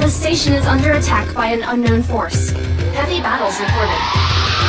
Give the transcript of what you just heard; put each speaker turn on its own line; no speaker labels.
The station is under attack by an unknown force. Heavy battles reported.